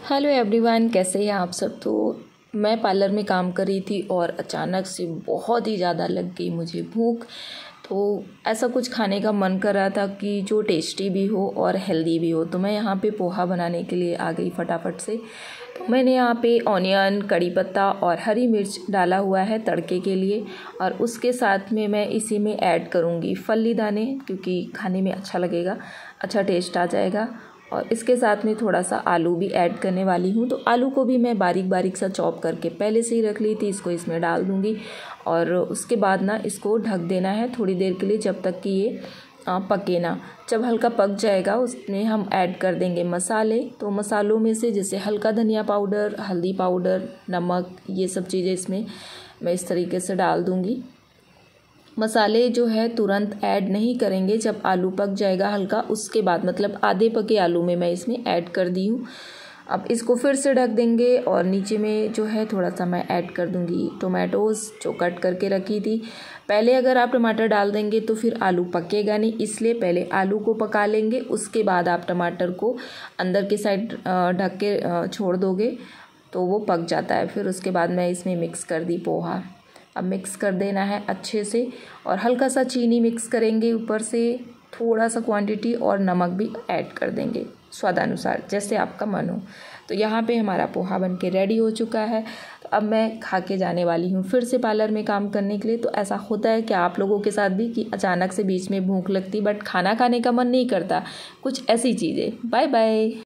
Hello everyone, कैसे हैं आप सब। तो मैं पार्लर में काम कर रही थी और अचानक से बहुत ही ज़्यादा लग गई मुझे भूख। तो ऐसा कुछ खाने का मन कर रहा था कि जो टेस्टी भी हो और हेल्दी भी हो। तो मैं यहाँ पे पोहा बनाने के लिए आ गई फटाफट से। तो मैंने यहाँ पे ऑनियन, कड़ी पत्ता और हरी मिर्च डाला हुआ है तड़के के लिए। और उसके साथ में मैं इसी में ऐड करूँगी फल्ली दाने, क्योंकि खाने में अच्छा लगेगा, अच्छा टेस्ट आ जाएगा। और इसके साथ में थोड़ा सा आलू भी ऐड करने वाली हूँ। तो आलू को भी मैं बारीक बारीक सा चॉप करके पहले से ही रख ली थी। इसको इसमें डाल दूँगी और उसके बाद ना इसको ढक देना है थोड़ी देर के लिए, जब तक कि ये पके ना। जब हल्का पक जाएगा उसमें हम ऐड कर देंगे मसाले। तो मसालों में से जैसे हल्का धनिया पाउडर, हल्दी पाउडर, नमक, ये सब चीज़ें इसमें मैं इस तरीके से डाल दूँगी। मसाले जो है तुरंत ऐड नहीं करेंगे, जब आलू पक जाएगा हल्का उसके बाद, मतलब आधे पके आलू में मैं इसमें ऐड कर दी हूँ। अब इसको फिर से ढक देंगे और नीचे में जो है थोड़ा सा मैं ऐड कर दूँगी टोमेटोज़ जो कट करके रखी थी। पहले अगर आप टमाटर डाल देंगे तो फिर आलू पकेगा नहीं, इसलिए पहले आलू को पका लेंगे, उसके बाद आप टमाटर को अंदर के साइड ढक के छोड़ दोगे तो वो पक जाता है। फिर उसके बाद मैं इसमें मिक्स कर दी पोहा। अब मिक्स कर देना है अच्छे से और हल्का सा चीनी मिक्स करेंगे ऊपर से, थोड़ा सा क्वांटिटी, और नमक भी ऐड कर देंगे स्वादानुसार, जैसे आपका मन हो। तो यहाँ पे हमारा पोहा बन के रेडी हो चुका है। तो अब मैं खा के जाने वाली हूँ फिर से पार्लर में काम करने के लिए। तो ऐसा होता है कि आप लोगों के साथ भी कि अचानक से बीच में भूख लगती बट खाना खाने का मन नहीं करता, कुछ ऐसी चीज़ें। Bye bye.